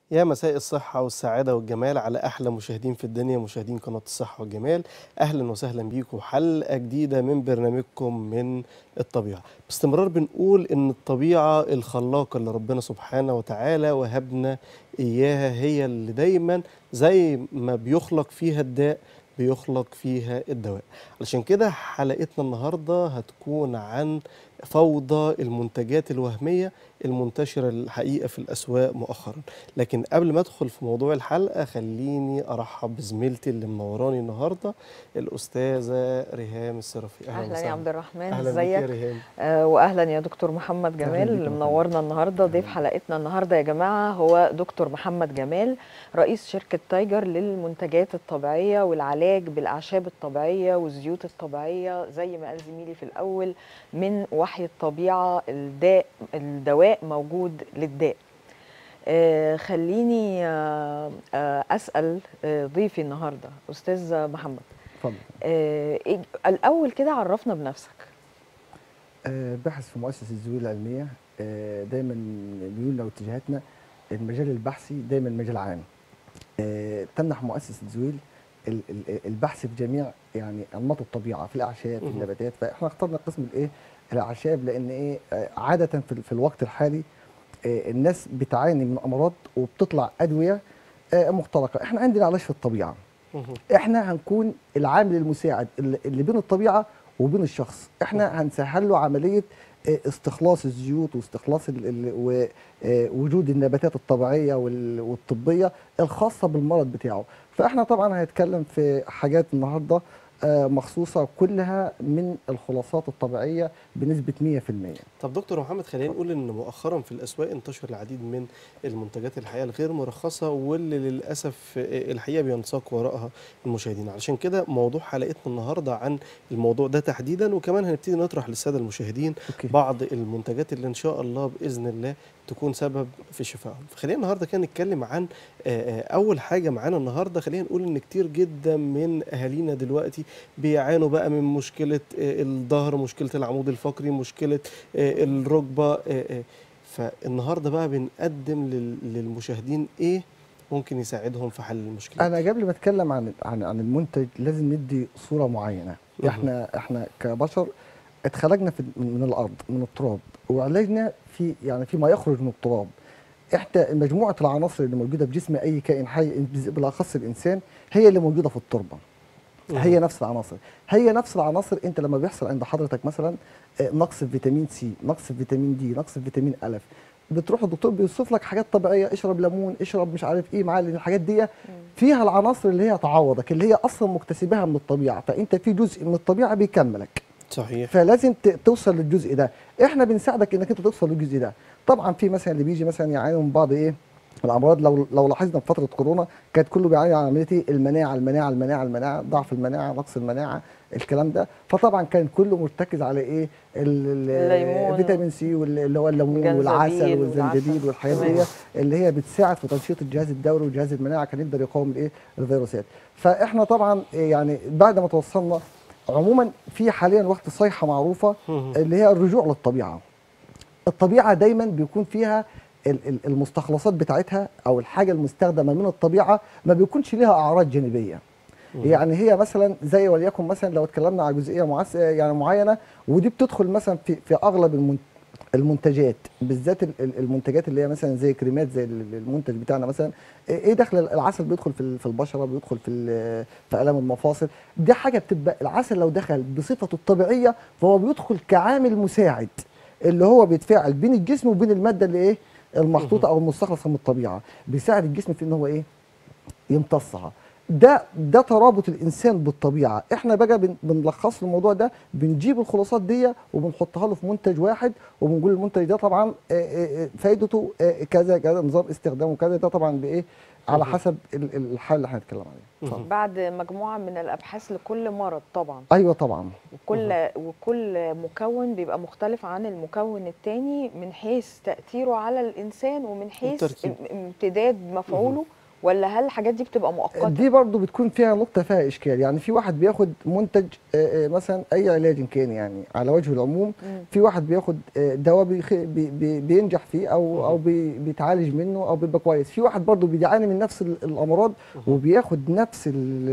يا مساء الصحة والسعادة والجمال على أحلى مشاهدين في الدنيا، مشاهدين قناة الصحة والجمال. أهلا وسهلا بيكم حلقة جديدة من برنامجكم من الطبيعة. باستمرار بنقول إن الطبيعة الخلاقة اللي ربنا سبحانه وتعالى وهبنا إياها هي اللي دايما زي ما بيخلق فيها الداء بيخلق فيها الدواء. علشان كده حلقتنا النهاردة هتكون عن فوضى المنتجات الوهمية المنتشرة الحقيقة في الأسواق مؤخرا. لكن قبل ما ادخل في موضوع الحلقه خليني ارحب بزميلتي اللي منوراني النهارده الاستاذه ريهام الصرافي. اهلا اهلا يا وسهلا. عبد الرحمن، اهلا بيك يا ازيك؟ ريهام. واهلا يا دكتور محمد اهلا جمال بيك يا اللي محمد. منورنا النهارده. ضيف اهلا. حلقتنا النهارده يا جماعه هو دكتور محمد جمال، رئيس شركه تايجر للمنتجات الطبيعيه والعلاج بالاعشاب الطبيعيه والزيوت الطبيعيه. زي ما قال زميلي في الاول، من وحي الطبيعه الدواء موجود للداء. خليني أسأل ضيفي النهاردة أستاذ محمد. اتفضل. الأول كده عرفنا بنفسك. باحث في مؤسسة الزهور العلمية. دايما ميولنا واتجاهاتنا المجال البحثي دايما مجال عام. تمنح مؤسسة زويل البحث في جميع يعني أنماط الطبيعة، في الأعشاب في النباتات. فإحنا اخترنا قسم الأعشاب لأن عادة في الوقت الحالي الناس بتعاني من أمراض وبتطلع أدوية مختلقة. إحنا عندنا علاج في الطبيعة. احنا هنكون العامل المساعد اللي بين الطبيعه وبين الشخص. احنا هنسهل له عمليه استخلاص الزيوت واستخلاص وجود النباتات الطبيعيه والطبيه الخاصه بالمرض بتاعه. فاحنا طبعا هنتكلم في حاجات النهارده مخصوصه كلها من الخلاصات الطبيعيه بنسبه 100%. طب دكتور محمد، خلينا نقول ان مؤخرا في الاسواق انتشر العديد من المنتجات الحقيقه الغير مرخصه واللي للاسف الحقيقه بينساق وراءها المشاهدين. علشان كده موضوع حلقتنا النهارده عن الموضوع ده تحديدا، وكمان هنبتدي نطرح للساده المشاهدين بعض المنتجات اللي ان شاء الله باذن الله تكون سبب في شفائهم. فخلينا النهارده كده نتكلم عن اول حاجه معانا النهارده. خلينا نقول ان كتير جدا من اهالينا دلوقتي بيعانوا بقى من مشكله الظهر، مشكله العمود الفقري، مشكله الركبه. فالنهارده بقى بنقدم للمشاهدين ايه ممكن يساعدهم في حل المشكله. انا قبل ما اتكلم عن المنتج لازم ندي صوره معينه. احنا كبشر اتخلقنا من الارض، من التراب، وعلاجنا في ما يخرج من التراب. احنا مجموعه العناصر اللي موجوده في جسم اي كائن حي بالاخص الانسان هي اللي موجوده في التربه. هي نفس العناصر. انت لما بيحصل عند حضرتك مثلا نقص في فيتامين سي، نقص في فيتامين دي، نقص في فيتامين الف، بتروح الدكتور بيوصف لك حاجات طبيعيه، اشرب ليمون، اشرب مش عارف ايه معاه، لان الحاجات دي فيها العناصر اللي هي تعوضك، اللي هي اصلا مكتسباها من الطبيعه. فانت في جزء من الطبيعه بيكملك. صحيح. فلازم توصل للجزء ده. احنا بنساعدك انك انت توصل للجزء ده. طبعا في مثلا اللي بيجي مثلا يعاني من بعض الامراض. لو لاحظنا في فتره كورونا كانت كله بيعاني عن عمليه المناعه، ضعف المناعه، نقص المناعه، الكلام ده. فطبعا كان كله مرتكز على فيتامين سي اللي هو الليمون والعسل والزنجبيل والحاجات دي اللي هي بتساعد في تنشيط الجهاز الدوري وجهاز المناعه، كان يقدر يقاوم الفيروسات. فاحنا طبعا يعني بعد ما توصلنا عموما في حاليا وقت صيحه معروفه اللي هي الرجوع للطبيعه. الطبيعه دايما بيكون فيها المستخلصات بتاعتها او الحاجه المستخدمه من الطبيعه ما بيكونش ليها اعراض جانبيه. يعني هي مثلا زي وليكن مثلا لو اتكلمنا على جزئيه يعني معينه، ودي بتدخل مثلا في اغلب المنتجات، بالذات المنتجات اللي هي مثلا زي كريمات، زي المنتج بتاعنا مثلا. ايه دخل العسل؟ بيدخل في البشره، بيدخل في الام المفاصل. دي حاجه بتبقى العسل لو دخل بصفته الطبيعيه فهو بيدخل كعامل مساعد اللي هو بيتفاعل بين الجسم وبين الماده اللي المحطوطه او المستخلصه من الطبيعه، بيساعد الجسم في ان هو يمتصها. ده ترابط الانسان بالطبيعه. احنا بقى بنلخص الموضوع ده، بنجيب الخلاصات دي وبنحطها له في منتج واحد، وبنقول المنتج ده طبعا فايدته كذا كذا، نظام استخدامه كذا. ده طبعا على حسب الحال اللي احنا هنتكلم عليه. بعد مجموعه من الابحاث لكل مرض طبعا. ايوه طبعا. وكل مكون بيبقى مختلف عن المكون الثاني من حيث تاثيره على الانسان ومن حيث امتداد مفعوله ولا هل الحاجات دي بتبقى مؤقته؟ دي برضو بتكون فيها نقطة فيها إشكال. يعني في واحد بياخد منتج مثلا أي علاج إن كان يعني على وجه العموم، في واحد بياخد دواء بينجح فيه أو بيتعالج منه أو بيبقى كويس. في واحد برضو بيعاني من نفس الأمراض وبياخد نفس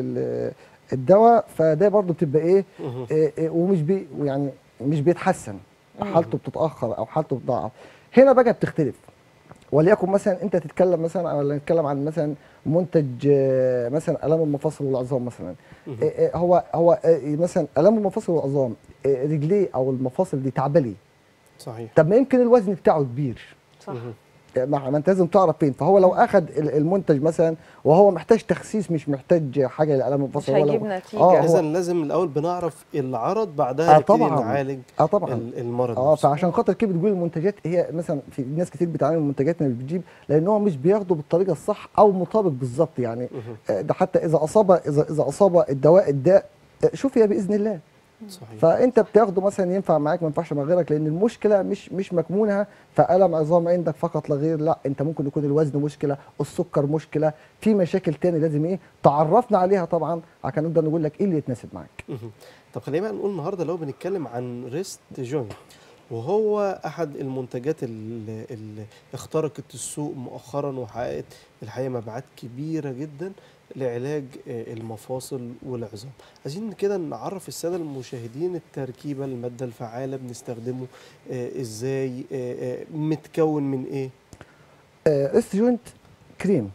الدواء، فده برضو بتبقى إيه ومش يعني مش بيتحسن، حالته بتتأخر أو حالته بتضعف. هنا بقى بتختلف. وليكن مثلا انت تتكلم مثلا او نتكلم عن مثلا منتج مثلا الام المفاصل والعظام مثلا. هو مثلا الام المفاصل والعظام رجليه او المفاصل دي تعبلي. صحيح. طب ما يمكن الوزن بتاعه كبير. صح. ما انت لازم تعرف فين. فهو لو اخذ المنتج مثلا وهو محتاج تخسيس مش محتاج حاجه للالم المفاصل، مش هيجيب نتيجه. اذا لازم الاول بنعرف العرض، بعدها نبتدي نعالج طبعا المرض. فعشان خاطر كده بتقول المنتجات هي مثلا في ناس كتير بتعاني من المنتجات اللي بتجيب لان هو مش بياخده بالطريقه الصح او مطابق بالظبط. يعني ده حتى اذا اصاب الدواء شفي باذن الله. صحيح. فانت بتاخده مثلا ينفع معاك ما ينفعش مع غيرك، لان المشكله مش مكمونها فالم عظام عندك فقط لا غير. لا، انت ممكن يكون الوزن مشكله، السكر مشكله، في مشاكل تاني لازم تعرفنا عليها طبعا عشان نقدر نقول لك ايه اللي يتناسب معاك. طب خلينا بقى نقول النهارده لو بنتكلم عن ريست جوينت، وهو احد المنتجات اللي اخترقت السوق مؤخرا وحققت الحقيقه مبيعات كبيره جدا لعلاج المفاصل والعظام. عايزين كده نعرف الساده المشاهدين التركيبه، الماده الفعاله بنستخدمه ازاي، متكون من ايه؟ ريست جوينت كريم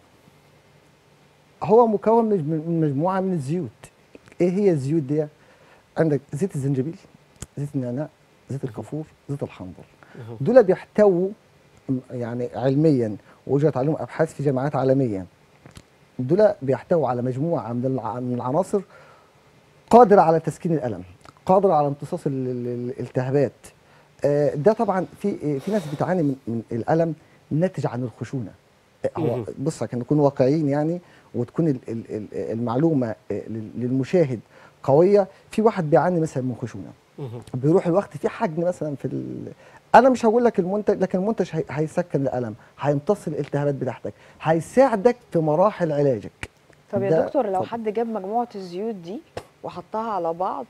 هو مكون من مجموعه من الزيوت. ايه هي الزيوت دي؟ عندك زيت الزنجبيل، زيت النعناع، زيت الكافور، زيت الحنظل. دول بيحتووا يعني علميا وجدت عليهم ابحاث في جامعات عالميه، دول بيحتووا على مجموعه من العناصر قادره على تسكين الالم، قادره على امتصاص الالتهابات. ده طبعا في ناس بتعاني من الالم ناتج عن الخشونه. هو بص عشان نكون واقعيين يعني وتكون المعلومه للمشاهد قويه. في واحد بيعاني مثلا من خشونه، بيروح الوقت في حجم مثلا انا مش هقول لك المنتج، لكن المنتج هيسكن الالم، هيمتص الالتهابات بتاعتك، هيساعدك في مراحل علاجك. طب يا دكتور لو حد جاب مجموعه الزيوت دي وحطها على بعض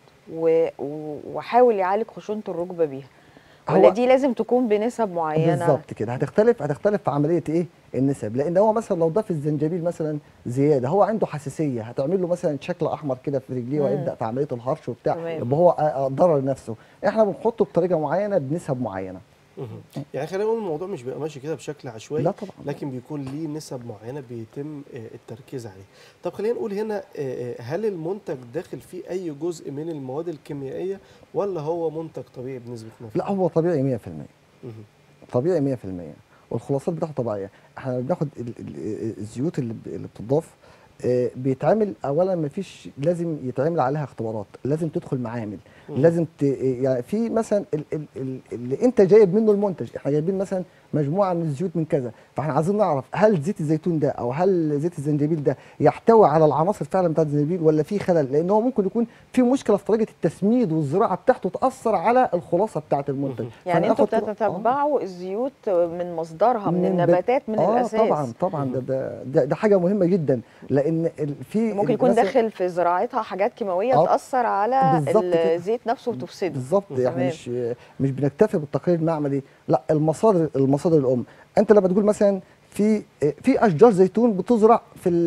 وحاول يعالج خشونه الركبه بيها، ولا دي لازم تكون بنسب معينه؟ بالظبط كده. هتختلف في عمليه ايه النسب. لان هو مثلا لو ضاف الزنجبيل مثلا زياده، هو عنده حساسيه، هتعمل له مثلا شكل احمر كده في رجليه ويبدا في عمليه الهرش وبتاع، يبقى هو ضرر نفسه. احنا بنحطه بطريقه معينه بنسب معينه. يعني خلينا نقول الموضوع مش بيبقى ماشي كده بشكل عشوائي، لا طبعا، لكن بيكون ليه نسب معينه بيتم التركيز عليه. طب خلينا نقول هنا، هل المنتج داخل فيه اي جزء من المواد الكيميائيه ولا هو منتج طبيعي بنسبه 100%؟ لا، هو طبيعي 100%. طبيعي 100%، والخلاصات بتاعته طبيعيه. احنا بناخد الزيوت اللي بتضاف، بيتعمل اولا ما فيش لازم يتعمل عليها اختبارات، لازم تدخل معامل، لازم يعني في مثلا اللي انت جايب منه المنتج، احنا جايبين مثلا مجموعه من الزيوت من كذا، فاحنا عايزين نعرف هل زيت الزيتون ده او هل زيت الزنجبيل ده يحتوي على العناصر فعلا بتاعت الزنجبيل ولا في خلل، لان هو ممكن يكون في مشكله في طريقه التسميد والزراعه بتاعته تاثر على الخلاصه بتاعت المنتج. يعني انتوا بتتبعوا الزيوت من مصدرها، من النباتات، من الاساس؟ طبعا ده حاجه مهمه جدا، لان في ممكن يكون داخل في زراعتها حاجات كيماويه تاثر على الزيت نفسه وتفسده. بالظبط. احنا مش بنكتفي بالتقرير المعملي، لا، المصادر الام. انت لما تقول مثلا في اشجار زيتون بتزرع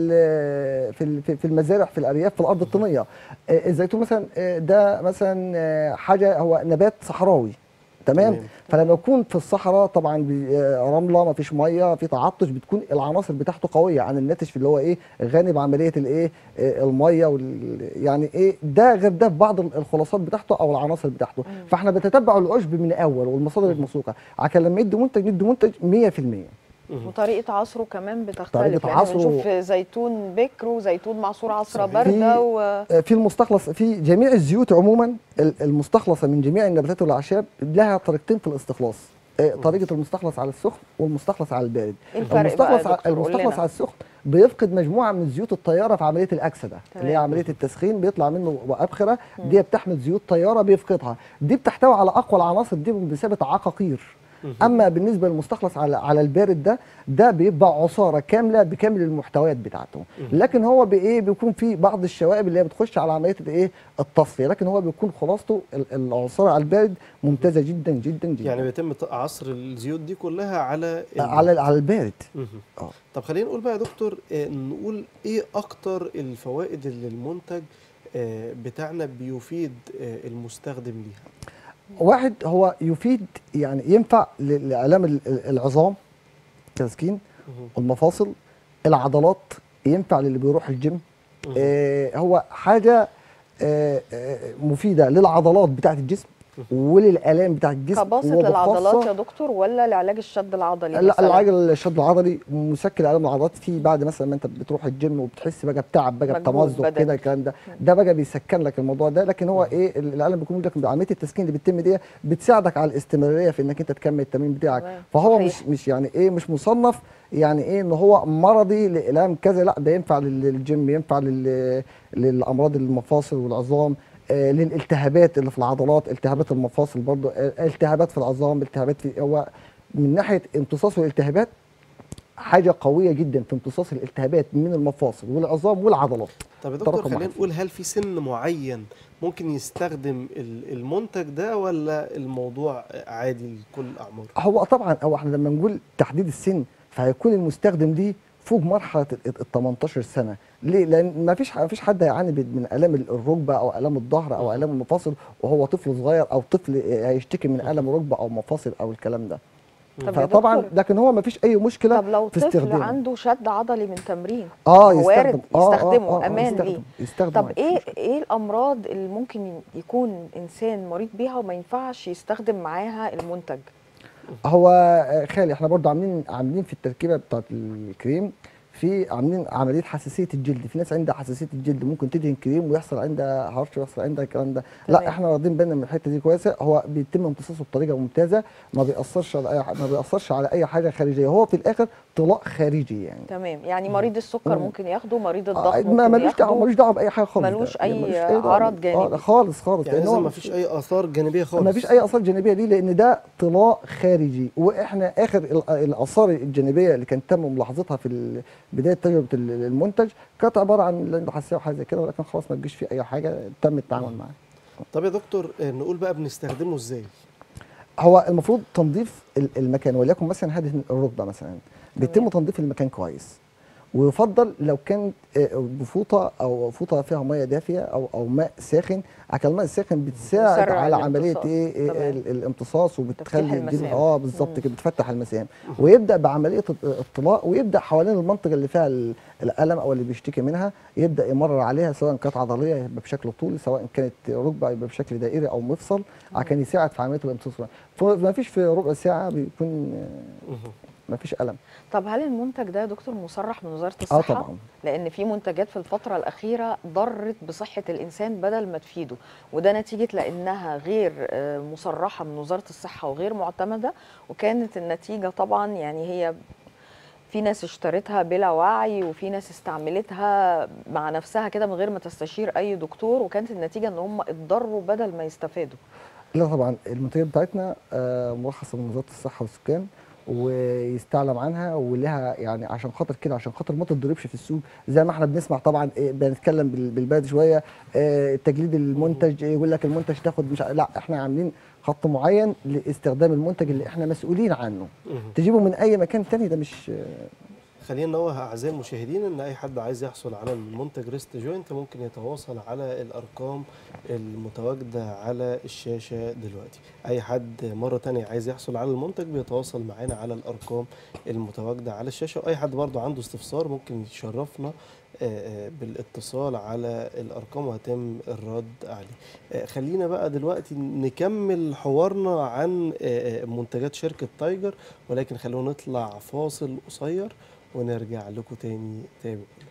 في المزارع في الارياف في الارض الطينيه. الزيتون مثلا ده مثلا حاجه هو نبات صحراوي، تمام. فلما يكون في الصحراء طبعا رمله، ما فيش ميه، في تعطش، بتكون العناصر بتاعته قويه عن الناتج اللي هو ايه غني بعمليه الايه الميه يعني ايه ده غير ده في بعض الخلاصات بتاعته او العناصر بتاعته. فاحنا بنتتبع العشب من الاول والمصادر الموثوقه عشان لما يدي منتج 100%. وطريقه عصره كمان بتختلف، يعني بنشوف زيتون بكر وزيتون معصور عصره بارده في المستخلص في جميع الزيوت عموما المستخلصه من جميع النباتات والاعشاب لها طريقتين في الاستخلاص، طريقه المستخلص على السخن والمستخلص على البارد. المستخلص على السخن بيفقد مجموعه من زيوت الطياره في عمليه الاكسده اللي هي عمليه التسخين، بيطلع منه ابخره دي بتحمل زيوت طياره بيفقدها، دي بتحتوي على اقوى العناصر دي بمثابه عقاقير. اما بالنسبه للمستخلص على البارد ده بيبقى عصاره كامله بكامل المحتويات بتاعته، لكن هو بايه بيكون في بعض الشوائب اللي هي بتخش على عمليه الايه التصفيه، لكن هو بيكون خلاصته العصاره على البارد ممتازه جدا جدا جدا. يعني بيتم عصر الزيوت دي كلها على على البارد. طب خلينا نقول بقى يا دكتور، نقول ايه اكتر الفوائد اللي المنتج بتاعنا بيفيد المستخدم ليها؟ واحد، هو يفيد يعني ينفع لآلام العظام، تسكين المفاصل، العضلات، ينفع للي بيروح الجيم. هو حاجة مفيدة للعضلات بتاعة الجسم وللآلام بتاعة الجسم. كباسط للعضلات يا دكتور ولا لعلاج الشد العضلي؟ لا، العلاج الشد العضلي مسكن آلام العضلات. في بعد مثلا ما انت بتروح الجيم وبتحس بقى بتعب بقى بتمزق كده الكلام ده بقى بيسكن لك الموضوع ده. لكن هو ايه الالم بيكون لك عمليه التسكين اللي بتتم دي بتساعدك على الاستمراريه في انك انت تكمل التمرين بتاعك. فهو مش يعني ايه مش مصنف يعني ايه ان هو مرضي لالام كذا، لا ده ينفع للجيم، ينفع للامراض المفاصل والعظام، للالتهابات اللي في العضلات، التهابات المفاصل برضه، التهابات في العظام، التهابات في هو من ناحيه امتصاص الالتهابات حاجه قويه جدا في امتصاص الالتهابات من المفاصل والعظام والعضلات. طب يا دكتور خلينا نقول، هل في سن معين ممكن يستخدم المنتج ده ولا الموضوع عادي لكل الاعمار؟ هو طبعا احنا لما نقول تحديد السن فهيكون المستخدم ليه فوق مرحله ال 18 سنه. ليه؟ لان ما فيش حد هيعاني من الام الركبه او الام الظهر او الام المفاصل وهو طفل صغير، او طفل هيشتكي من الم ركبه او مفاصل او الكلام ده. فطبعا لكن هو ما فيش اي مشكله. طب لو في استخدامه، طفل عنده شد عضلي من تمرين يستخدم يستخدمه امان ليه؟ يستخدم. طب ايه الامراض اللي ممكن يكون انسان مريض بيها وما ينفعش يستخدم معاها المنتج؟ هو خالي احنا برضو عاملين في التركيبه بتاعت الكريم عاملين عمليه حساسيه الجلد. في ناس عندها حساسيه الجلد ممكن تدهن كريم ويحصل عندها هرش ويحصل عندها الكلام ده. لا، احنا واخدين بالنا من الحته دي كويسه. هو بيتم امتصاصه بطريقه ممتازه، ما بيأثرش على اي حاجه خارجيه. هو في الاخر طلاء خارجي يعني. تمام. يعني مريض السكر ممكن ياخده، مريض الضغط ممكن ملوش دعوه باي حاجه خالص، ملوش اي عرض جانبي خالص. يعني ما فيش اي اثار جانبيه خالص. ما فيش اي اثار جانبيه ليه؟ لان ده طلاء خارجي. واحنا اخر الاثار الجانبيه اللي كان تم ملاحظتها في بدايه تجربه المنتج كانت عباره عن حساسيه وحاجه زي كده، ولكن خلاص ما تجيش فيه اي حاجه، تم التعامل معاه. طب يا دكتور نقول بقى بنستخدمه ازاي؟ هو المفروض تنظيف المكان، وليكن مثلا هذه الركبه مثلا بيتم تنظيف المكان كويس، ويفضل لو كانت بفوطه او فوطه فيها ميه دافيه او ماء ساخن. عشان الماء الساخن بتساعد على عمليه الامتصاص وبتخلي الجلد بالظبط كده بتفتح المسام، ويبدا بعمليه الطلاء، ويبدا حوالين المنطقه اللي فيها الالم او اللي بيشتكي منها يبدا يمرر عليها، سواء كانت عضليه يبقى بشكل طولي، سواء كانت ركبه يبقى بشكل دائري او مفصل، عشان يساعد في عمليه الامتصاص. فما فيش في ربع ساعه بيكون ما فيش ألم. طب هل المنتج ده يا دكتور مصرح من وزارة الصحة؟ طبعا. لأن في منتجات في الفترة الأخيرة ضرت بصحة الإنسان بدل ما تفيده، وده نتيجة لأنها غير مصرحة من وزارة الصحة وغير معتمدة، وكانت النتيجة طبعا يعني هي في ناس اشترتها بلا وعي، وفي ناس استعملتها مع نفسها كده من غير ما تستشير أي دكتور، وكانت النتيجة إن هم اتضروا بدل ما يستفادوا. لا طبعا، المنتجات بتاعتنا مرخصة من وزارة الصحة والسكان ويستعلم عنها، ولها يعني عشان خاطر كده، عشان خاطر ما تتضربش في السوق زي ما احنا بنسمع طبعا. بنتكلم بالبلد شويه، تجليد المنتج، يقول لك المنتج تاخد مش لا، احنا عاملين خط معين لاستخدام المنتج اللي احنا مسؤولين عنه. تجيبه من اي مكان تاني ده مش. خلينا ننوه اعزائي المشاهدين ان اي حد عايز يحصل على المنتج ريست جوينت ممكن يتواصل على الارقام المتواجده على الشاشه دلوقتي. اي حد مره ثانيه عايز يحصل على المنتج بيتواصل معانا على الارقام المتواجده على الشاشه، واي حد برضه عنده استفسار ممكن يشرفنا بالاتصال على الارقام وهيتم الرد عليه. خلينا بقى دلوقتي نكمل حوارنا عن منتجات شركه تايجر، ولكن خلونا نطلع فاصل قصير ونرجع لكم تاني. تابعونا.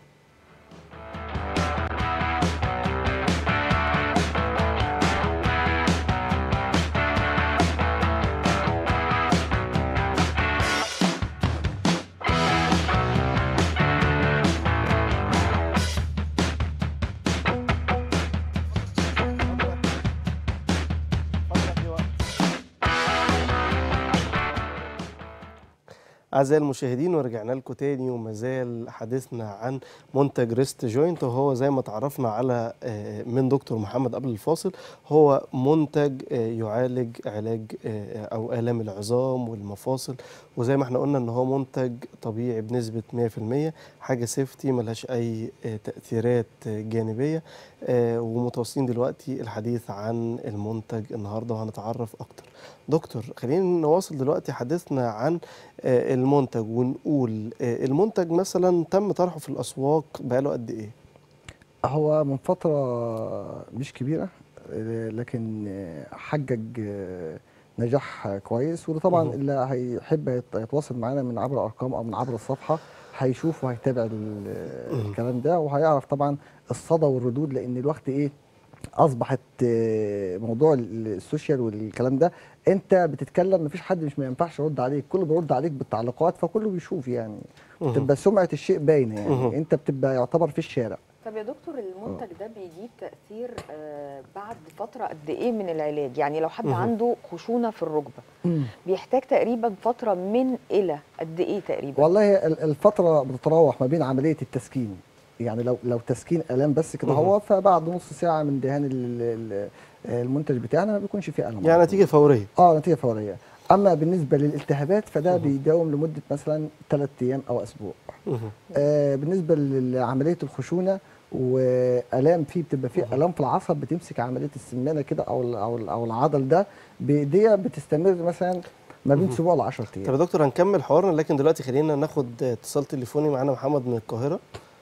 أعزائي المشاهدين، ورجعنا لكم تاني وما زال حديثنا عن منتج ريست جوينت، وهو زي ما تعرفنا على من دكتور محمد قبل الفاصل هو منتج يعالج علاج أو آلام العظام والمفاصل، وزي ما احنا قلنا ان هو منتج طبيعي بنسبة 100%، حاجة سيفتي ملهاش أي تأثيرات جانبية. ومتواصلين دلوقتي الحديث عن المنتج النهارده وهنتعرف أكتر. دكتور، خلينا نواصل دلوقتي حديثنا عن المنتج ونقول المنتج مثلا تم طرحه في الأسواق بقاله قد إيه؟ هو من فترة مش كبيرة، لكن حقق نجاح كويس. وده طبعا اللي هيحب يتواصل معانا من عبر الأرقام أو من عبر الصفحة هيشوف وهيتابع الكلام ده، وهيعرف طبعا الصدى والردود، لأن الوقت إيه اصبحت موضوع السوشيال والكلام ده، انت بتتكلم مفيش حد مش ما ينفعش يرد عليك، كله بيرد عليك بالتعليقات، فكله بيشوف يعني بتبقى سمعه الشيء باينه يعني انت بتبقى يعتبر في الشارع. طب يا دكتور، المنتج ده بيجيب تأثير بعد فترة قد ايه من العلاج؟ يعني لو حد عنده خشونة في الركبة بيحتاج تقريبا فترة من إلى قد ايه تقريبا؟ والله الفترة بتتراوح ما بين عملية التسكين، يعني لو تسكين آلام بس كده هو، فبعد نص ساعة من دهان المنتج بتاعنا ما بيكونش فيه ألم، يعني نتيجة فورية. نتيجة فورية. أما بالنسبة للالتهابات فده بيداوم لمدة مثلا 3 أيام أو أسبوع. بالنسبة لعملية الخشونة والام فيه، بتبقى فيه الام في العصب بتمسك عمليه السمانه كده او العضل ده بايديها، بتستمر مثلا ما بين اسبوع ل 10 ايام. طب يا دكتور هنكمل حوارنا، لكن دلوقتي خلينا ناخد اتصال تليفوني. معانا محمد من القاهره.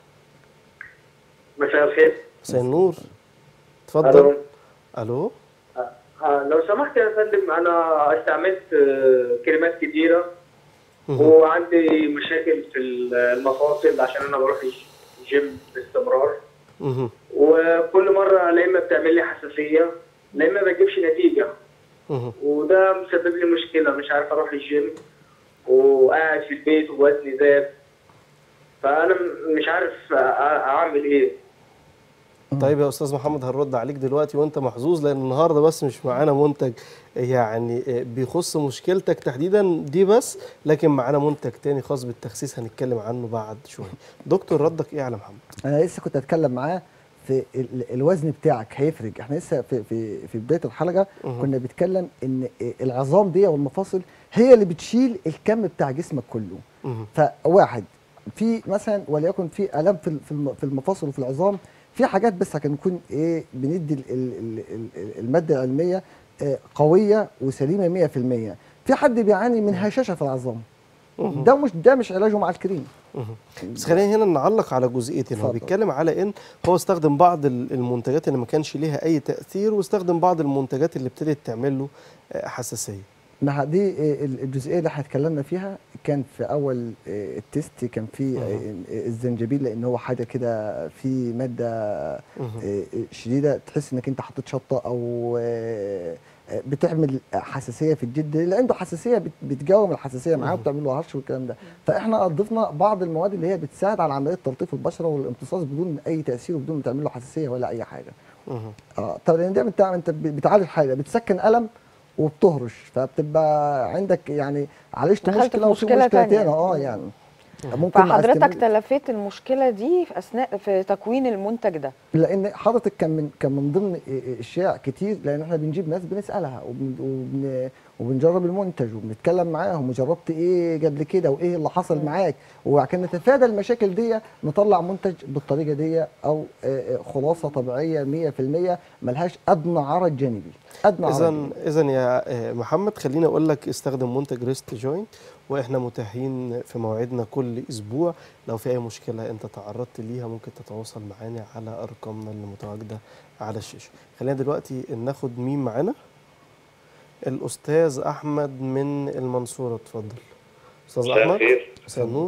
مساء الخير. مساء النور، اتفضل. الو. لو سمحت يا فندم، انا استعملت كريمات كتيره وعندي مشاكل في المفاصل عشان انا بروح الجيم باستمرار، وكل مره لا اما بتعمل لي حساسيه لا اما ما بتجيبش نتيجه، وده مسبب لي مشكله، مش عارف اروح الجيم وقاعد في البيت ووزني زاد، فانا مش عارف اعمل ايه. طيب يا استاذ محمد، هنرد عليك دلوقتي وانت محظوظ، لان النهارده بس مش معانا منتج يعني بيخص مشكلتك تحديدا دي بس، لكن معانا منتج تاني خاص بالتخسيس هنتكلم عنه بعد شويه. دكتور ردك ايه على محمد؟ انا لسه كنت اتكلم معاه في الوزن بتاعك هيفرق. احنا لسه في بدايه الحلقه كنا بنتكلم ان العظام دي والمفاصل هي اللي بتشيل الكم بتاع جسمك كله. فواحد في مثلا وليكن في الام في المفاصل وفي العظام، في حاجات بس عشان نكون بندي الماده العلميه قويه وسليمه 100%. في حد بيعاني من هشاشه في العظام، ده مش علاجه مع الكريم. بس خلينا هنا نعلق على جزئيتين. هو بيتكلم على ان هو استخدم بعض المنتجات اللي ما كانش ليها اي تاثير، واستخدم بعض المنتجات اللي ابتدت تعمل له حساسيه. ما دي الجزئيه اللي احنا اتكلمنا فيها. كان في اول التيست كان في الزنجبيل، لان هو حاجه كده في ماده شديده تحس انك انت حطيت شطه او بتعمل حساسيه في الجلد. اللي عنده حساسيه بتجاوم الحساسيه معاه وبتعمل له هرش والكلام ده. فاحنا ضفنا بعض المواد اللي هي بتساعد على عمليه تلطيف البشره والامتصاص بدون اي تاثير وبدون ما تعمل له حساسيه ولا اي حاجه. طب لان ده انت بتعالج حاجه بتسكن الم وبتهرش، فبتبقى عندك يعني عالجت مشكله وفي مشكله تانية يعني ممكن. فحضرتك تلافيت المشكله دي في اثناء تكوين المنتج ده، لان حضرتك كان من ضمن اشياء كتير، لان احنا بنجيب ناس بنسالها وبنجرب المنتج وبنتكلم معاهم وجربت ايه قبل كده وايه اللي حصل معاك، وعشان نتفادى المشاكل دي نطلع منتج بالطريقه دي او خلاصه طبيعيه 100% ملهاش ادنى عرض جانبي. اذا يا محمد خليني اقول لك استخدم منتج ريست جوينت، واحنا متاحين في موعدنا كل اسبوع. لو في اي مشكله انت تعرضت ليها ممكن تتواصل معانا على ارقامنا اللي متواجده على الشاشه. خلينا دلوقتي ناخد مين معانا. الاستاذ احمد من المنصوره، اتفضل استاذ احمد. مساء النور.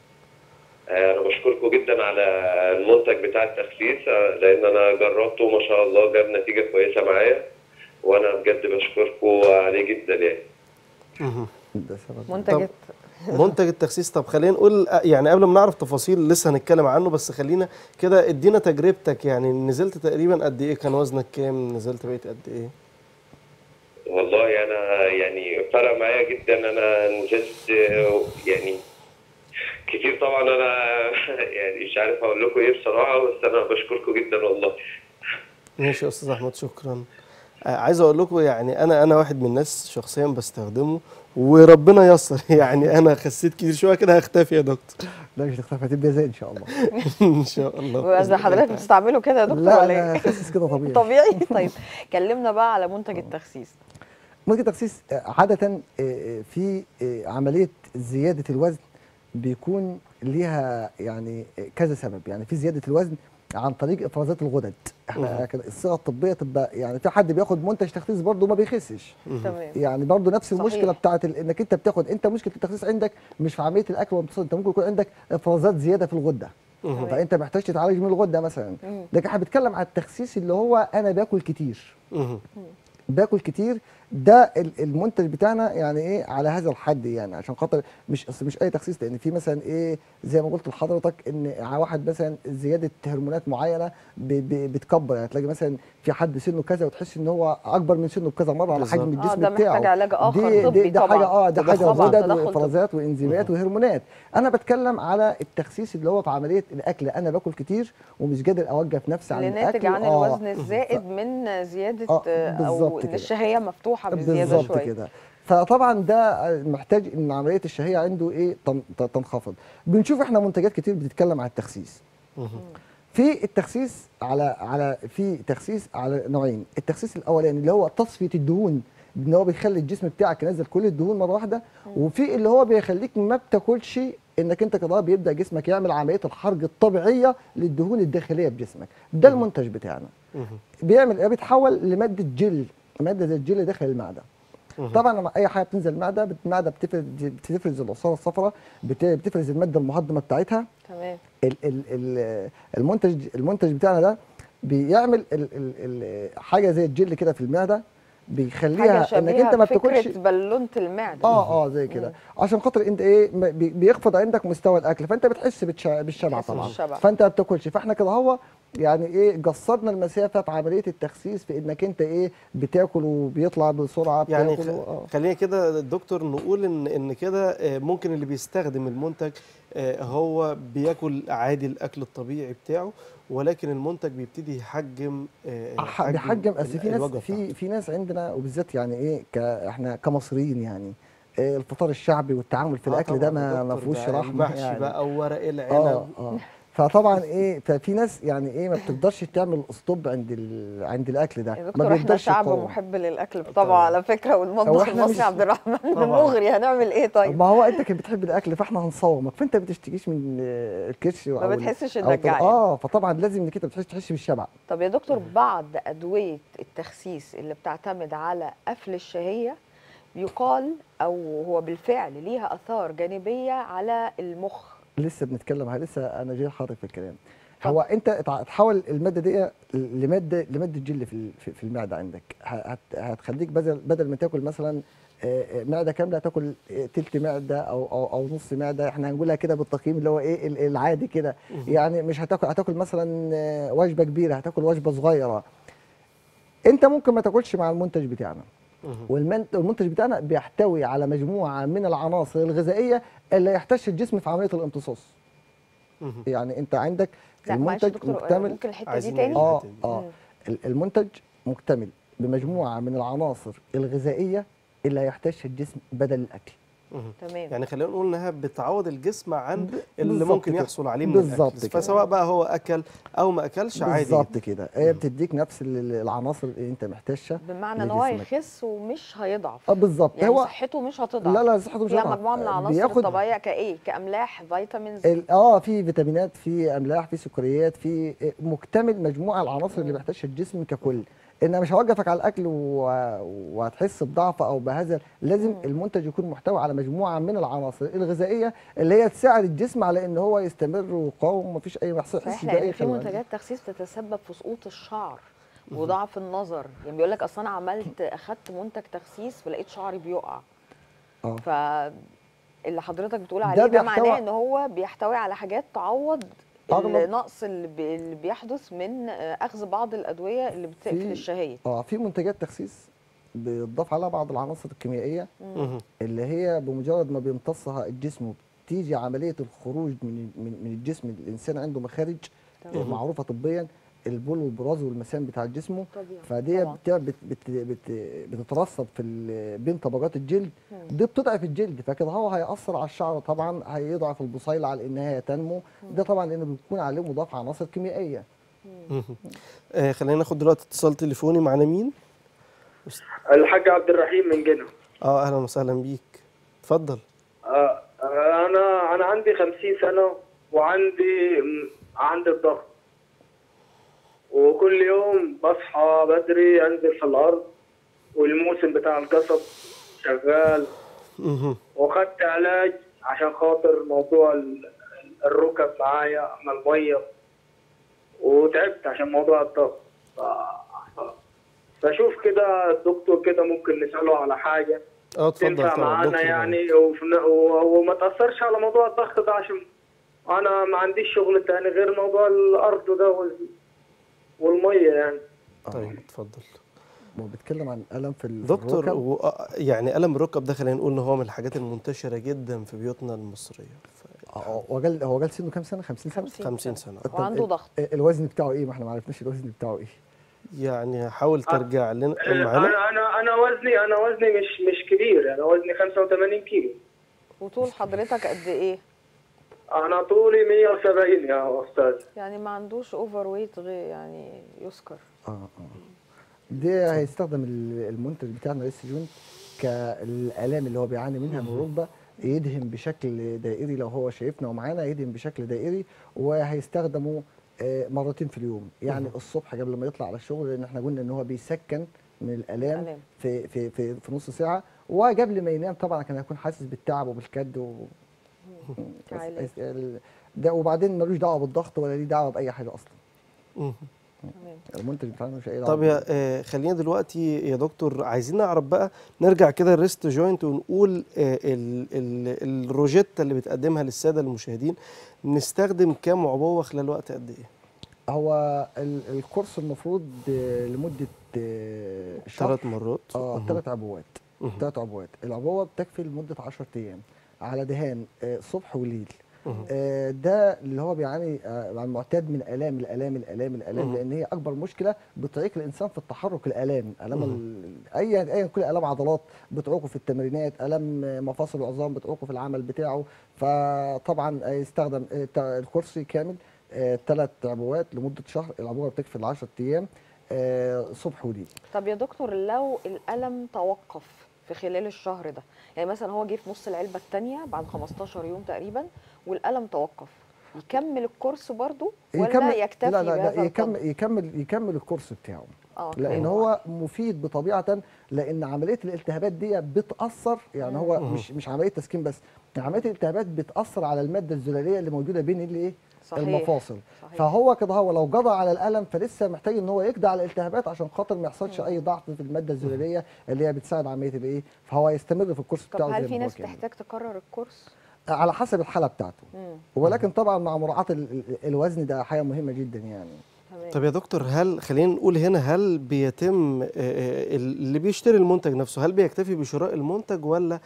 انا بشكركم جدا على المنتج بتاع التخسيس، لان انا جربته ما شاء الله جاب نتيجه كويسه معايا، وانا بجد بشكركم عليه جدا يعني. منتج التخسيس. طب خلينا نقول يعني قبل ما نعرف تفاصيل لسه هنتكلم عنه، بس خلينا كده ادينا تجربتك. يعني نزلت تقريبا قد ايه؟ كان وزنك كام؟ نزلت بقيت قد ايه؟ والله انا يعني فرق معايا جدا. انا نزلت يعني كتير طبعا. انا يعني مش عارف اقول لكم ايه بصراحه، بس انا بشكركم جدا والله. ماشي يا استاذ احمد، شكرا. عايز اقول لكم يعني انا واحد من الناس شخصيا بستخدمه وربنا ييسر. يعني انا خسيت كتير، شويه كده هختفي يا دكتور. لا مش هتختفي، هتبقى زي ان شاء الله. ان شاء الله. بس حضرتك بتستعمله كده يا دكتور لا ولا انا ايه؟ خاسس كده طبيعي. طبيعي. طيب كلمنا بقى على منتج التخسيس. منتج التخسيس عادة في عملية زيادة الوزن بيكون ليها يعني كذا سبب. يعني في زيادة الوزن عن طريق افرازات الغدد. احنا الصيغه الطبيه تبقى يعني في حد بياخد منتج تخسيس برضه ما بيخسش. تمام. يعني برضه نفس المشكله صحيح. بتاعت انك انت بتاخد، انت مشكله التخسيس عندك مش في عمليه الاكل والامتصاص، انت ممكن يكون عندك افرازات زياده في الغده. تمام. فانت محتاج تتعالج من الغده مثلا. لكن احنا بنتكلم على التخسيس اللي هو انا باكل كتير. باكل كتير، ده المنتج بتاعنا يعني ايه على هذا الحد. يعني عشان خاطر مش اي تخسيس، لان في مثلا ايه زي ما قلت لحضرتك ان واحد مثلا زياده هرمونات معينه بتكبر. يعني تلاقي مثلا في حد سنه كذا وتحس ان هو اكبر من سنه بكذا مره على حجم الجسم ده بتاعه. محتاج علاج اخر طبي ده طبعا. حاجه ده حاجه طبعا غدد تدخل وافرازات وانزيمات وهرمونات. انا بتكلم على التخسيس اللي هو في عمليه الاكل. انا باكل كتير ومش قادر اوقف نفسي عن اللي الاكل. ناتج عن الوزن الزائد من زياده او ان الشهيه مفتوحه بزياده بالظبط شويه. كده. فطبعا ده محتاج ان عمليه الشهيه عنده ايه تنخفض. بنشوف احنا منتجات كتير بتتكلم عن التخسيس. في التخسيس في تخسيس على نوعين. التخسيس الاولاني اللي هو تصفيه الدهون، ان هو بيخلي الجسم بتاعك ينزل كل الدهون مره واحده. وفي اللي هو بيخليك ما بتاكلش، انك انت كده بيبدا جسمك يعمل عمليه الحرق الطبيعيه للدهون الداخليه بجسمك. ده المنتج بتاعنا. بيتحول لماده جل، ماده زي الجل داخل المعده. طبعا لما اي حاجه بتنزل المعده بتفرز العصاره الصفراء، بتفرز الماده المهضمه بتاعتها. تمام. المنتج بتاعنا ده بيعمل حاجه زي الجل كده في المعده، بيخليها انك انت ما بتاكلش. فكره بالونه المعده. زي كده. عشان خاطر انت ايه بيخفض عندك مستوى الاكل، فانت بتحس بالشبع طبعا. فانت ما بتاكلش. فاحنا كده هو يعني ايه قصرنا المسافه في عمليه التخسيس في انك انت ايه بتاكل وبيطلع بسرعه. يعني خلينا كده الدكتور نقول ان كده ممكن اللي بيستخدم المنتج هو بياكل عادي الاكل الطبيعي بتاعه، ولكن المنتج بيبتدي يحجم بيحجم. اصل في ناس في ناس عندنا وبالذات يعني ايه احنا كمصريين يعني الفطار الشعبي والتعامل في الاكل ده ما فيهوش رحمه. المحشي يعني بقى وورق العنب. فطبعا ايه ففي ناس يعني ايه ما بتقدرش تعمل اسطوب عند الاكل ده. يا دكتور احنا شعب محب للأكل طبعا على فكرة، والمطبخ المصري عبد الرحمن مغري. هنعمل ايه طيب؟ ما هو انت كنت بتحب الاكل فاحنا هنصومك، فانت ما بتشتكيش من الكرش ما بتحسش انك جعان. فطبعا لازم انك انت تحس بالشبع. طب يا دكتور بعض ادويه التخسيس اللي بتعتمد على قفل الشهيه يقال او هو بالفعل ليها اثار جانبيه على المخ. لسه بنتكلم على انا جاي حاضر في الكلام. هو انت تحول الماده دي لماده جل في المعده عندك. هتخليك بدل ما تاكل مثلا معده كامله تاكل تلت معده او نص معده. احنا هنقولها كده بالتقييم اللي هو ايه العادي كده. يعني مش هتاكل مثلا وجبه كبيره، هتاكل وجبه صغيره. انت ممكن ما تاكلش مع المنتج بتاعنا. والمنتج بتاعنا بيحتوي على مجموعه من العناصر الغذائيه اللي يحتاجها الجسم في عمليه الامتصاص. يعني انت عندك المنتج مكتمل. ممكن الحته دي تاني؟ المنتج مكتمل بمجموعه من العناصر الغذائيه اللي هيحتاجها الجسم بدل الاكل. تمام. يعني خلينا نقول انها بتعوض الجسم عن اللي ممكن يحصل عليه من بالظبط الاكل. فسواء بقى هو اكل او ما اكلش عادي. بالظبط كده. هي بتديك نفس العناصر اللي انت محتاجها، بمعنى ان هو هيخس ومش هيضعف. بالظبط. يعني صحته مش هتضعف. لا صحته مش هتضعف. فيها مجموعه من العناصر الطبيعيه كايه؟ كاملاح، فيتامينز. في فيتامينات، في املاح، في سكريات، في مكتمل مجموعه العناصر اللي محتاجها الجسم ككل. انها مش هوقفك على الاكل وهتحس بضعف او بهذا. لازم المنتج يكون محتوي على مجموعه من العناصر الغذائيه اللي هي تساعد الجسم على ان هو يستمر ويقاوم ومفيش اي محصول يحس باي في منتجات تخسيس تتسبب في سقوط الشعر وضعف النظر. يعني بيقول لك اصل انا اخدت منتج تخسيس فلقيت شعري بيقع. اللي حضرتك بتقول عليه ده معناه ان هو بيحتوي على حاجات تعوض النقص اللي بيحدث من اخذ بعض الادويه اللي بتقفل الشهيه. في منتجات تخسيس بيضاف عليها بعض العناصر الكيميائيه مهم. اللي هي بمجرد ما بيمتصها الجسم وبتيجي عمليه الخروج من الجسم. الانسان عنده مخارج تمام. معروفه طبيا، البول والبراز والمثانه بتاع جسمه، طبيعي. فدي طبعاً. بتترسب في بين طبقات الجلد، دي بتضعف الجلد، فكده هو هيأثر على الشعر طبعا، هيضعف البصيلة على انها تنمو، ده طبعا لانه بيكون عليه مضاف عناصر كيميائيه. مهم. خلينا ناخد دلوقتي اتصال تليفوني. معانا مين؟ الحاج عبد الرحيم من جنة. اهلا وسهلا بيك، اتفضل. انا عندي 50 سنه عندي الضغط، وكل يوم بصحى بدري انزل في الارض، والموسم بتاع القصب شغال، مهم. وخدت علاج عشان خاطر موضوع الركب معايا مع الميه، وتعبت عشان موضوع الضغط. فشوف كده الدكتور كده ممكن نسأله على حاجة اتفضل تنفع طبعا معانا دكتور. يعني، وما تأثرش على موضوع الضغط ده، عشان أنا ما عنديش شغل تاني غير موضوع الأرض ده والمية يعني. طيب اتفضل هو بيتكلم عن الم في دكتور. الركب. يعني ألم الركب ده خلينا نقول ان هو من الحاجات المنتشرة جدا في بيوتنا المصرية. هو جال سنه كام سنه؟ 50 سنه. 50 سنة. طب وعنده ضغط. الوزن بتاعه ايه؟ ما احنا ما عرفناش الوزن بتاعه ايه. يعني حاول ترجع لنا معانا. أنا وزني مش كبير، أنا وزني 85 كيلو. وطول حضرتك قد ايه؟ أنا طولي 170 يا أستاذ. يعني ما عندوش اوفر ويت غير يعني يذكر. ده هيستخدم المنتج بتاعنا ريس جون كالآلام اللي هو بيعاني منها من الركبه، يدهن بشكل دائري. لو هو شايفنا ومعانا يدهن بشكل دائري، وهيستخدمه مرتين في اليوم، يعني الصبح قبل ما يطلع على الشغل، لان احنا قلنا ان هو بيسكن من الآلام في نص ساعه، وقبل ما ينام طبعا كان هيكون حاسس بالتعب وبالكد ده، وبعدين ملوش دعوه بالضغط ولا ليه دعوه باي حاجه اصلا. تمام. المنتج بتاعنا مش هيقدر. طب خلينا دلوقتي يا دكتور عايزين نعرف بقى، نرجع كده الريست جوينت ونقول الروجيتا اللي بتقدمها للساده المشاهدين، نستخدم كام عبوه خلال وقت قد ايه؟ هو الكورس المفروض لمده شهر. 3 مرات. 3 عبوات. 3 عبوات. العبوه بتكفي لمده 10 ايام على دهان صبح وليل. ده اللي هو بيعاني عن معتاد من الالام لان هي اكبر مشكله بتعيق الانسان في التحرك. الالام ايا كل الام عضلات بتعوقه في التمرينات، الام مفاصل العظام بتعوقه في العمل بتاعه. فطبعا يستخدم الكورس كامل 3 عبوات لمده شهر. العبوه بتكفي ل 10 ايام صبح وليل. طب يا دكتور لو الالم توقف في خلال الشهر ده، يعني مثلا هو جه في نص العلبه الثانيه بعد 15 يوم تقريبا والالم توقف، يكمل الكورس برضو ولا يكتفي بهذا القدر؟ يكمل الكورس بتاعه. لان أيوة. هو مفيد بطبيعه، لان عمليه الالتهابات دي بتاثر، يعني هو مش عمليه تسكين بس، عمليه الالتهابات بتاثر على الماده الزلاليه اللي موجوده بين الايه المفاصل. صحيح. فهو كده هو لو قضى على الالم فلسه محتاج ان هو يقضي على الالتهابات عشان خاطر ما يحصلش اي ضعف في الماده الزلاليه اللي هي بتساعد عمليه الايه، فهو يستمر في الكورس بتاعه. طب هل في ناس تحتاج تكرر الكورس؟ على حسب الحاله بتاعته، ولكن طبعا مع مراعاه الوزن، ده حاجه مهمه جدا يعني. طب يا دكتور، هل خلينا نقول هنا، هل بيتم اللي بيشتري المنتج نفسه هل بيكتفي بشراء المنتج، ولا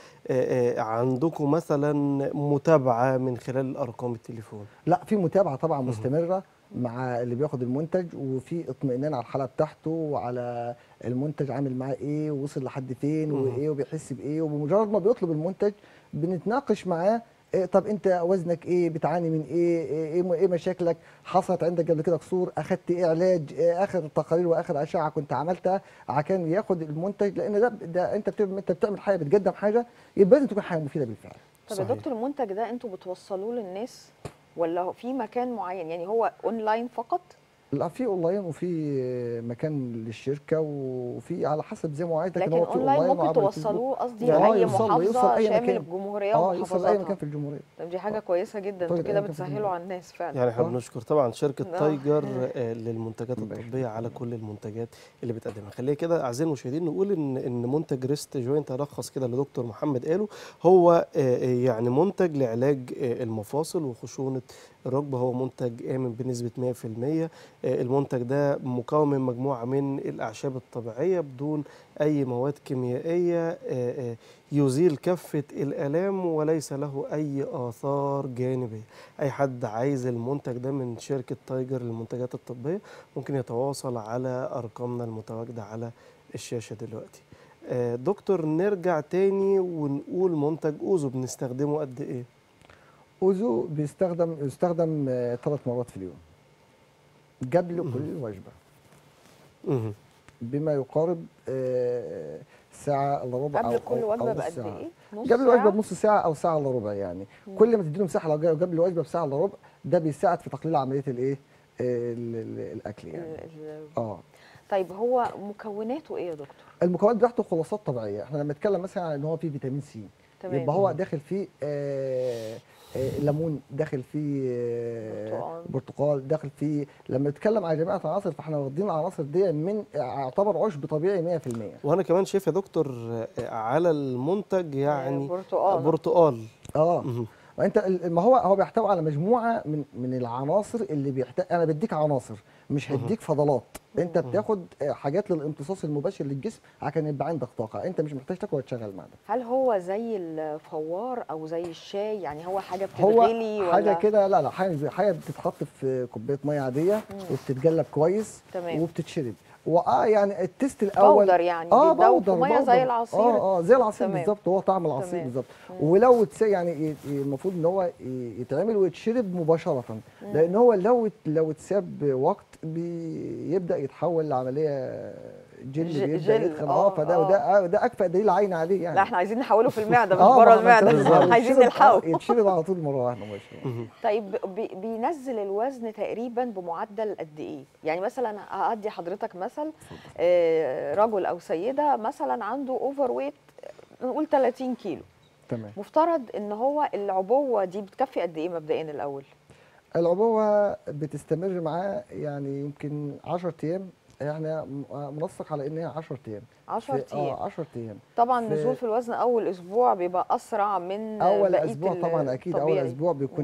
عندكم مثلا متابعة من خلال أرقام التليفون؟ لا، في متابعة طبعا مستمرة مع اللي بياخد المنتج، وفي اطمئنان على الحالة بتاعته وعلى المنتج عامل معاه ايه ووصل لحد فين وايه وبيحس بايه. وبمجرد ما بيطلب المنتج بنتناقش معاه، طب انت وزنك ايه، بتعاني من ايه مشاكلك، حصلت عندك قبل كده كسور، اخدت ايه علاج، اخر تقارير واخر اشعه كنت عملتها عشان ياخد المنتج. لان ده انت بتعمل حاجه، بتقدم حاجه، يبقى لازم تكون حاجه مفيده بالفعل. طب يا دكتور المنتج ده انتوا بتوصلوه للناس ولا في مكان معين، يعني هو اونلاين فقط؟ لا، في اونلاين وفي مكان للشركه وفي على حسب زي ما عايز، لكن هو في اونلاين ممكن توصلوه قصدي لاي محافظه شامل الجمهوريه ومحافظاتها. يوصل اي مكان في الجمهوريه. طب دي حاجه كويسه جدا، انتوا كده بتسهلوا على الناس فعلا. يعني احنا بنشكر طبعا شركه تايجر للمنتجات الطبيه على كل المنتجات اللي بتقدمها. خلينا كده اعزائي المشاهدين نقول ان منتج ريست جوينت هلخص كده اللي دكتور محمد قاله، هو يعني منتج لعلاج المفاصل وخشونه الركبه هو منتج امن بنسبه 100%. المنتج ده مكون من مجموعه من الاعشاب الطبيعيه بدون اي مواد كيميائيه، يزيل كافه الالام وليس له اي اثار جانبيه. اي حد عايز المنتج ده من شركه تايجر للمنتجات الطبيه ممكن يتواصل على ارقامنا المتواجده على الشاشه دلوقتي. دكتور، نرجع تاني ونقول منتج اوزو بنستخدمه قد ايه؟ اوزو يستخدم 3 مرات في اليوم قبل كل وجبه، بما يقارب ساعه الا ربع قبل كل وجبه نص بقد ساعة. ايه؟ قبل الوجبه بنص ساعه او ساعه الا ربع يعني. كل ما تديله مساحه لو قبل الوجبه بساعه الا ربع ده بيساعد في تقليل عمليه الايه الاكل يعني. طيب هو مكوناته ايه يا دكتور؟ المكونات بتاعته خلاصات طبيعيه. احنا لما نتكلم مثلا عن ان هو فيه فيتامين سي، تمام. يبقى هو داخل فيه ليمون، داخل فيه برتقال، داخل فيه. لما نتكلم على جميع العناصر فاحنا واخدين العناصر دي من يعتبر عشب طبيعي 100%. وانا كمان شايف يا دكتور على المنتج يعني برتقال. انت ما هو بيحتوي على مجموعه من العناصر اللي بيحتاج. انا بديك عناصر مش هديك فضلات. انت بتاخد حاجات للامتصاص المباشر للجسم عشان يبقى عندك طاقه. انت مش محتاج تاكل وتشغل معدتك. هل هو زي الفوار او زي الشاي؟ يعني هو حاجه بتتغلي هو حاجه كده؟ لا حاجه بتتحط في كوبايه ميه عاديه وبتتجلب كويس وبتتشرب. يعني التيست الاول بودر، يعني بيتدوب في ميه زي العصير. زي العصير بالظبط. هو طعم العصير بالظبط. ولو يعني المفروض ان هو يتعمل ويتشرب مباشره، لان هو لو اتساب وقت بيبدا يتحول لعمليه جل بيبدا يدخل فده اكفأ دليل عين عليه يعني. لا احنا عايزين نحوله في المعده مش بره المعده، عايزين نلحقه يتشرب على طول مره واحده ماشي. طيب بينزل الوزن تقريبا بمعدل قد ايه؟ يعني مثلا هادي حضرتك مثل رجل او سيده مثلا عنده اوفر ويت نقول 30 كيلو، تمام. مفترض ان هو العبوه دي بتكفي قد ايه مبدئيا الاول؟ العبوه بتستمر معاه يعني يمكن 10 ايام. احنا منسق على ان هي 10 ايام. 10 ايام 10 ايام. طبعا النزول في الوزن اول اسبوع بيبقى اسرع من اول بقيه اسبوع طبعا اكيد طبيعي. اول اسبوع بيكون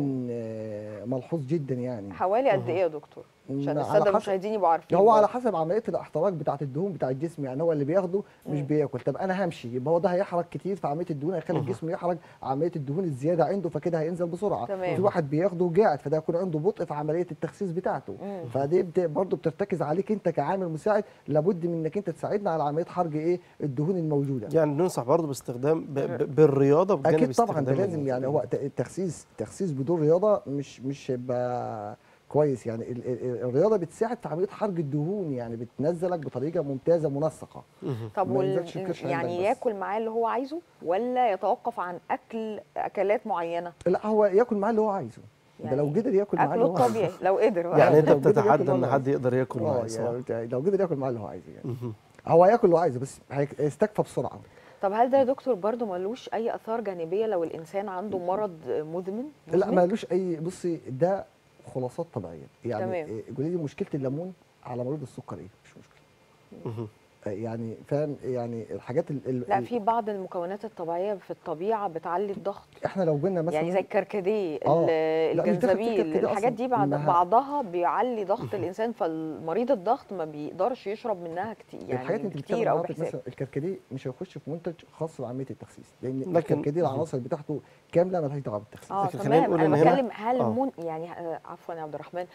ملحوظ جدا يعني. حوالي قد ايه يا دكتور عشان الساده المشاهدين يبقوا عارفين؟ هو على حسب عمليه الاحتراق بتاعه الدهون بتاع الجسم يعني. هو اللي بياخده مش بياكل. طب انا همشي يبقى هو ده هيحرق كتير في عمليه الدهون، هيخلي الجسم يحرق عمليه الدهون الزياده عنده فكده هينزل بسرعه. في واحد بياخده قاعد فده يكون عنده بطء في عمليه التخسيس بتاعته. فدي برضه بترتكز عليك انت كعامل مساعد. لابد من انك انت تساعدنا على عمليه حرق الدهون الموجوده. يعني ننصح برضه باستخدام بالرياضه بجانب اكيد طبعا ده لازم يعني. هو التخسيس بدون رياضه مش هيبقى كويس يعني. الرياضه بتساعد في عمليه حرق الدهون يعني بتنزلك بطريقه ممتازه منسقه. طب يعني ياكل معاه اللي هو عايزه ولا يتوقف عن اكلات معينه؟ لا هو ياكل معاه اللي هو عايزه يعني. ده لو قدر ياكل معاه اللي هو عايزه طبيعي لو قدر يعني انت بتتحدى ان حد يقدر ياكل معاه يعني لو قدر ياكل معاه اللي هو عايزه يعني. هو ياكل اللي هو عايزه بس هيستكفى بسرعه. طب هل ده يا دكتور برضه ملوش اي اثار جانبيه لو الانسان عنده مرض مزمن؟ لا ملوش اي. بصي ده خلاصات طبيعيه يعني. قولي لي مشكله الليمون على مريض السكر ايه؟ مش مشكله. يعني فاهم يعني الحاجات لا في بعض المكونات الطبيعيه في الطبيعه بتعلي الضغط. احنا لو قلنا مثلا يعني زي الكركديه الجنزبيل الحاجات دي بعضها بيعلي ضغط الانسان فالمريض الضغط ما بيقدرش يشرب منها كتير يعني الحاجات انت كتير او بحساب. مثلا الكركديه مش هيخش في منتج خاص بعمليه التخسيس لان الكركديه العناصر بتاعته كامله مالهاش دعوه بالتخسيس. تمام. انا بتكلم هل يعني عفوا يا عبد الرحمن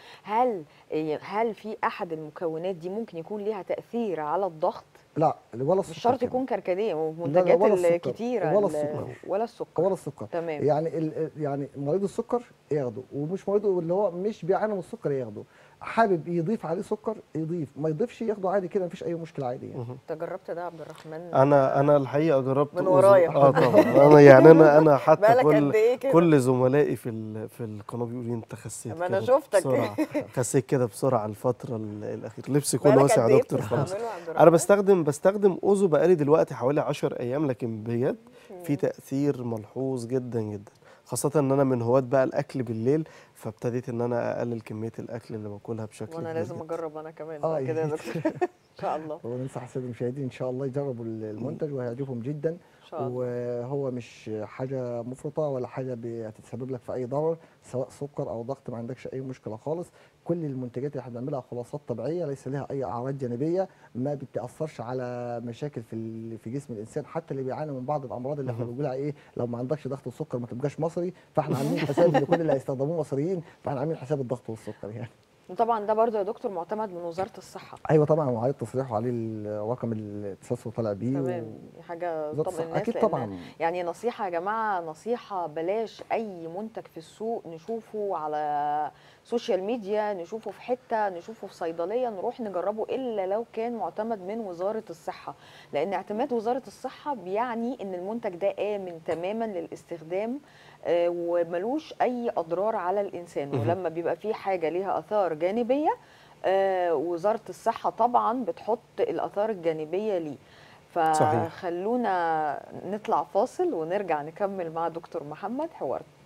هل في احد المكونات دي ممكن يكون ليها تاثير على الضغط؟ لا ولا السكر. مش شرط يكون كركديه ومنتجات الكتيره ولا السكر تمام. يعني مريض السكر ياخده ومش مريض اللي هو مش بيعاني من السكر ياخده. حابب يضيف عليه سكر يضيف، ما يضيفش ياخده عادي كده مفيش اي مشكله عادي يعني. انت جربت ده يا عبد الرحمن؟ انا الحقيقه جربت من ورايا. طبعا انا يعني انا حتى كل زملائي في القناه بيقولوا لي انت خسيت ما انا شفتك بسرعه خسيت كده بسرعه الفتره الاخيره. لبسي كله واسع يا دكتور خلاص. انا بستخدم اوزو بقالي دلوقتي حوالي 10 ايام لكن بجد في تاثير ملحوظ جدا جدا، خاصة ان انا من هواة بقى الاكل بالليل فابتديت ان انا اقلل كميه الاكل اللي باكلها بشكل وانا كبير لازم جدا. اجرب انا كمان بقى كده يا دكتور. ان شاء الله. وننصح الساده المشاهدين ان شاء الله يجربوا المنتج وهيعجبهم جدا. ان شاء الله. وهو مش حاجه مفرطه ولا حاجه هتتسبب لك في اي ضرر، سواء سكر او ضغط ما عندكش اي مشكله خالص. كل المنتجات اللي احنا بنعملها خلاصات طبيعيه ليس لها اي اعراض جانبيه، ما بتاثرش على مشاكل في جسم الانسان. حتى اللي بيعاني من بعض الامراض اللي احنا بنقولها ايه، لو ما عندكش ضغط وسكر ما تبقاش مصري، فاحنا عاملين حساب ان كل اللي هيستخدموه مصريين، فاحنا عاملين حساب الضغط والسكر يعني. وطبعا ده برضه يا دكتور معتمد من وزاره الصحه. ايوه طبعا، وعليه التصريح وعليه رقم التسلسل طالع بيه تمام. دي حاجه وزارة طبعا الصحة الناس، اكيد لان طبعا. يعني نصيحه يا جماعه، نصيحه بلاش اي منتج في السوق نشوفه على سوشيال ميديا، نشوفه في حته، نشوفه في صيدليه نروح نجربه الا لو كان معتمد من وزاره الصحه، لان اعتماد وزاره الصحه بيعني ان المنتج ده امن تماما للاستخدام وملوش اي اضرار على الانسان. ولما بيبقى فيه حاجه ليها اثار جانبيه وزارة الصحة طبعا بتحط الآثار الجانبية ليه. صحيح. فخلونا نطلع فاصل ونرجع نكمل مع دكتور محمد حوار.